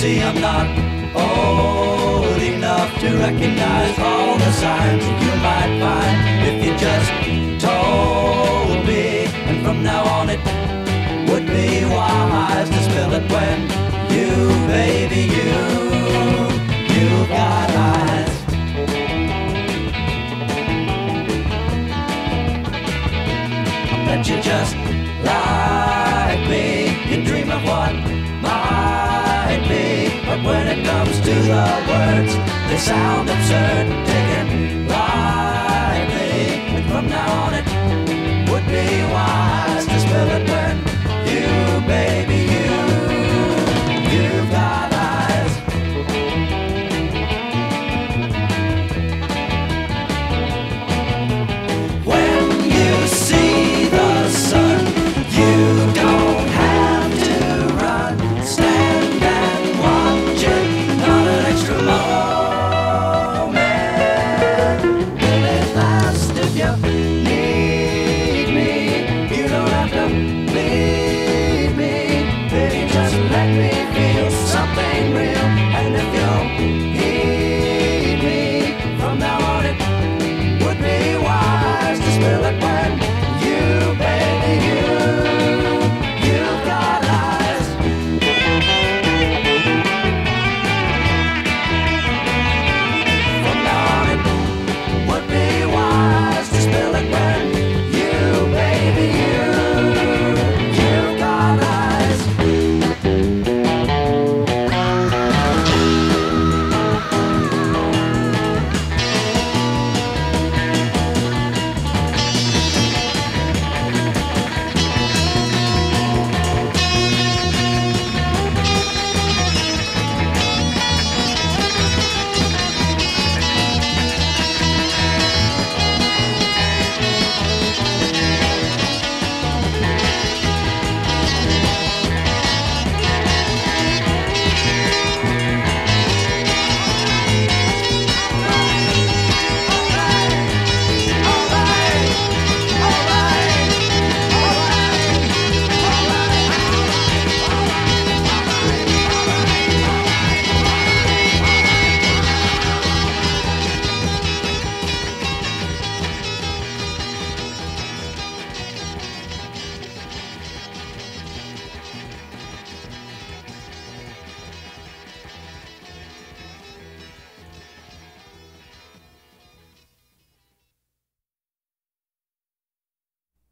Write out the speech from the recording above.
see I'm not old enough to recognize all the signs that you might find if you just told me. And from now on it would be wise to spell it when you, baby, you've got eyes. That you just like me, you dream of what might be, but when it comes to the words, they sound absurd, taken lightly. And from now on it would be wise to spell it when you, baby,